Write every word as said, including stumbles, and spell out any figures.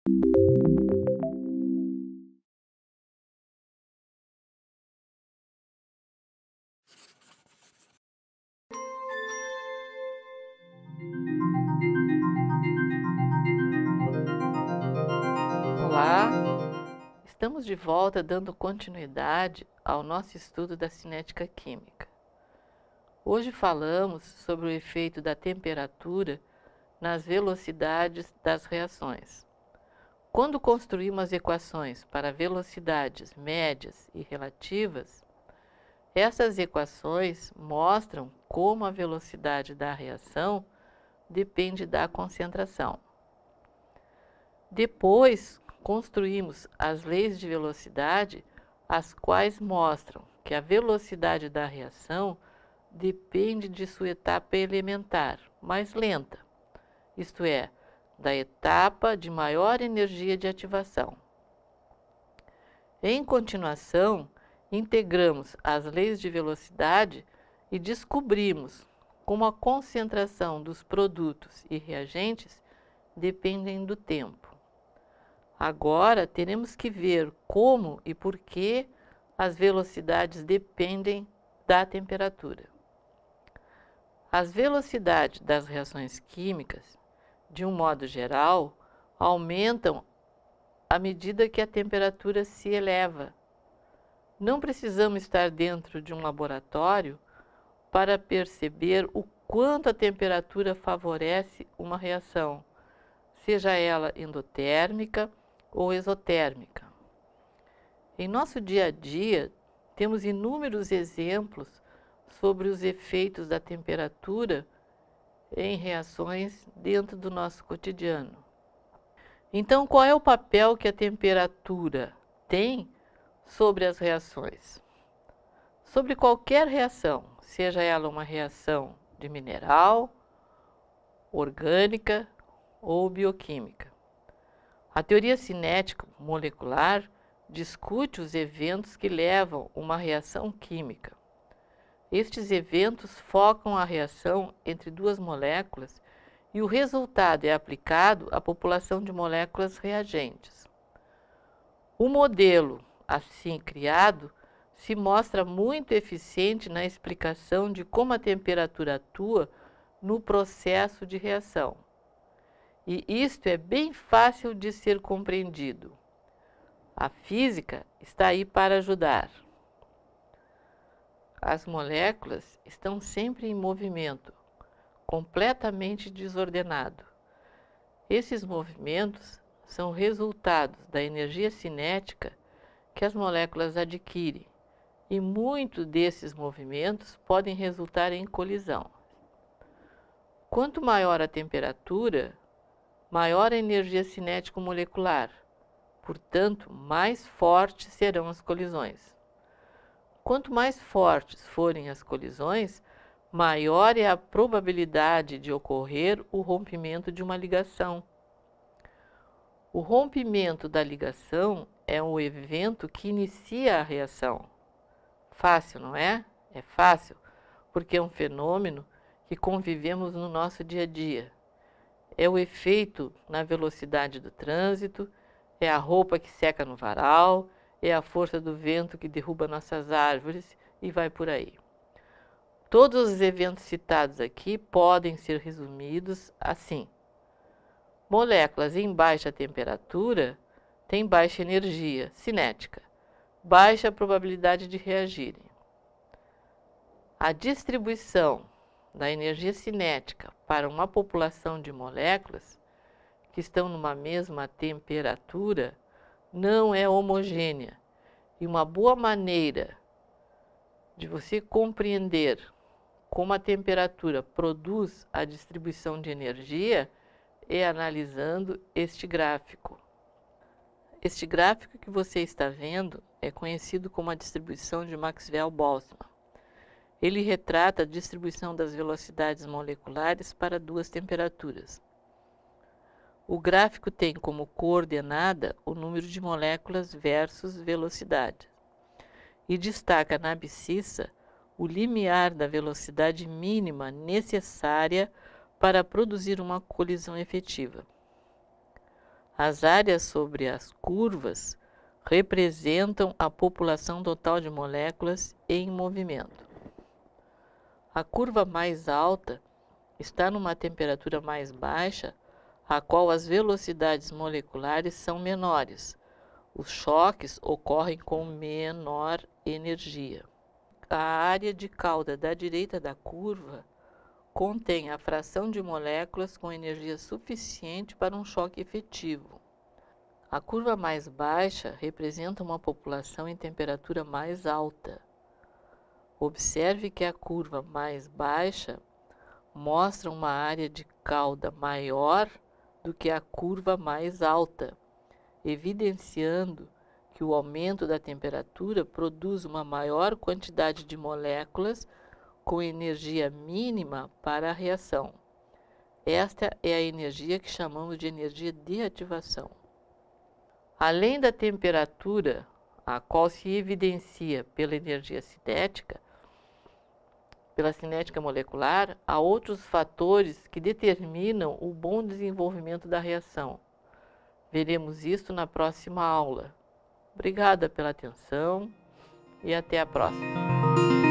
Olá, estamos de volta dando continuidade ao nosso estudo da cinética química. Hoje falamos sobre o efeito da temperatura nas velocidades das reações. Quando construímos equações para velocidades médias e relativas, essas equações mostram como a velocidade da reação depende da concentração. Depois, construímos as leis de velocidade, as quais mostram que a velocidade da reação depende de sua etapa elementar, mais lenta, isto é, da etapa de maior energia de ativação. Em continuação, integramos as leis de velocidade e descobrimos como a concentração dos produtos e reagentes dependem do tempo. Agora, teremos que ver como e por que as velocidades dependem da temperatura. As velocidades das reações químicas, de um modo geral, aumentam à medida que a temperatura se eleva. Não precisamos estar dentro de um laboratório para perceber o quanto a temperatura favorece uma reação, seja ela endotérmica ou exotérmica. Em nosso dia a dia, temos inúmeros exemplos sobre os efeitos da temperatura em reações dentro do nosso cotidiano. Então, qual é o papel que a temperatura tem sobre as reações? Sobre qualquer reação, seja ela uma reação de mineral, orgânica ou bioquímica. A teoria cinética molecular discute os eventos que levam uma reação química. Estes eventos focam a reação entre duas moléculas e o resultado é aplicado à população de moléculas reagentes. O modelo, assim criado, se mostra muito eficiente na explicação de como a temperatura atua no processo de reação. E isto é bem fácil de ser compreendido. A física está aí para ajudar. As moléculas estão sempre em movimento, completamente desordenado. Esses movimentos são resultados da energia cinética que as moléculas adquirem, e muitos desses movimentos podem resultar em colisão. Quanto maior a temperatura, maior a energia cinético-molecular, portanto, mais fortes serão as colisões. Quanto mais fortes forem as colisões, maior é a probabilidade de ocorrer o rompimento de uma ligação. O rompimento da ligação é o evento que inicia a reação. Fácil, não é? É fácil, porque é um fenômeno que convivemos no nosso dia a dia. É o efeito na velocidade do trânsito, é a roupa que seca no varal, é a força do vento que derruba nossas árvores e vai por aí. Todos os eventos citados aqui podem ser resumidos assim. Moléculas em baixa temperatura têm baixa energia cinética, baixa probabilidade de reagirem. A distribuição da energia cinética para uma população de moléculas que estão numa mesma temperatura não é homogênea. E uma boa maneira de você compreender como a temperatura produz a distribuição de energia é analisando este gráfico. Este gráfico que você está vendo é conhecido como a distribuição de Maxwell-Boltzmann. Ele retrata a distribuição das velocidades moleculares para duas temperaturas. O gráfico tem como coordenada o número de moléculas versus velocidade e destaca na abscissa o limiar da velocidade mínima necessária para produzir uma colisão efetiva. As áreas sobre as curvas representam a população total de moléculas em movimento. A curva mais alta está numa temperatura mais baixa, a qual as velocidades moleculares são menores. Os choques ocorrem com menor energia. A área de cauda da direita da curva contém a fração de moléculas com energia suficiente para um choque efetivo. A curva mais baixa representa uma população em temperatura mais alta. Observe que a curva mais baixa mostra uma área de cauda maior do que a curva mais alta, evidenciando que o aumento da temperatura produz uma maior quantidade de moléculas com energia mínima para a reação. Esta é a energia que chamamos de energia de ativação. Além da temperatura, a qual se evidencia pela energia cinética, pela cinética molecular, há outros fatores que determinam o bom desenvolvimento da reação. Veremos isso na próxima aula. Obrigada pela atenção e até a próxima.